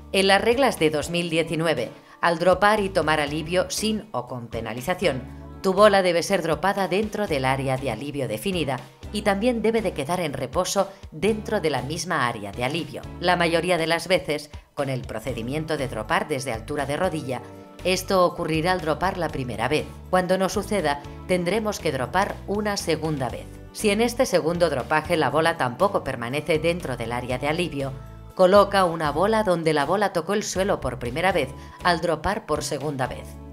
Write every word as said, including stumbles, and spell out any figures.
En las reglas de dos mil diecinueve, al dropar y tomar alivio sin o con penalización, tu bola debe ser dropada dentro del área de alivio definida y también debe de quedar en reposo dentro de la misma área de alivio. La mayoría de las veces, con el procedimiento de dropar desde altura de rodilla, esto ocurrirá al dropar la primera vez. Cuando no suceda, tendremos que dropar una segunda vez. Si en este segundo dropaje la bola tampoco permanece dentro del área de alivio, coloca una bola donde la bola tocó el suelo por primera vez al dropar por segunda vez.